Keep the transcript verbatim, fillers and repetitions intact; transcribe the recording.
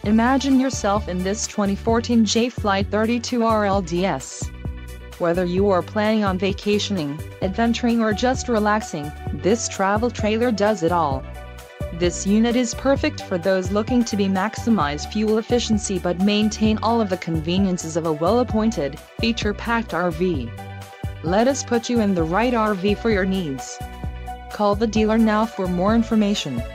Imagine yourself in this twenty fourteen J Flight thirty-two R L D S. Whether you are planning on vacationing, adventuring or just relaxing, this travel trailer does it all. This unit is perfect for those looking to be maximize fuel efficiency but maintain all of the conveniences of a well-appointed, feature-packed R V. Let us put you in the right R V for your needs. Call the dealer now for more information.